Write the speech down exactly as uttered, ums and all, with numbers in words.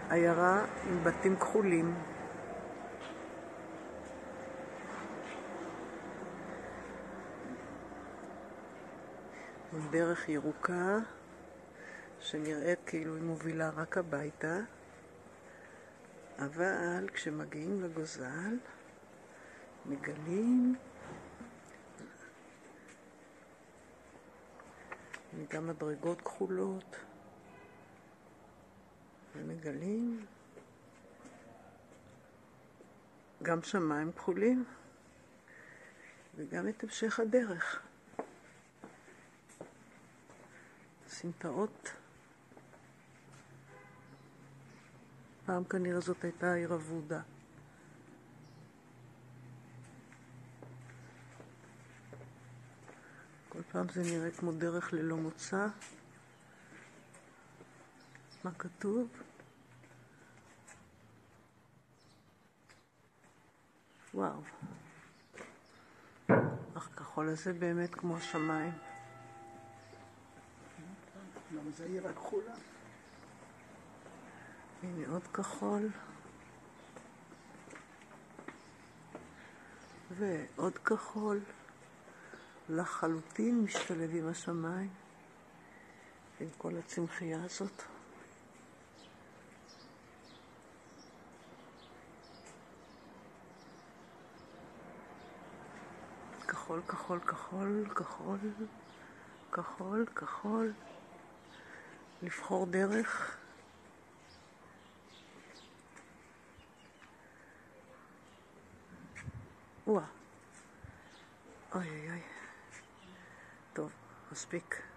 עיירה עם בתים כחולים. דרך ירוקה שנראית כאילו היא מובילה רק הביתה, אבל כשמגיעים לגוזל מגלים גם מדרגות כחולות, ומגלים גם שמיים כחולים וגם את המשך הדרך. סמטאות. פעם כנראה זאת הייתה העיר אבודה. כל פעם זה נראה כמו דרך ללא מוצא. מה כתוב? וואו. אך כחול הזה באמת כמו השמיים. למה זה עיר הכחולה? הנה עוד כחול. ועוד כחול. לחלוטין משתלב עם השמיים. עם כל הצמחייה הזאת. כחול, כחול, כחול, כחול, כחול, כחול. לבחור דרך. וואה. אוי אוי אוי. טוב, מספיק.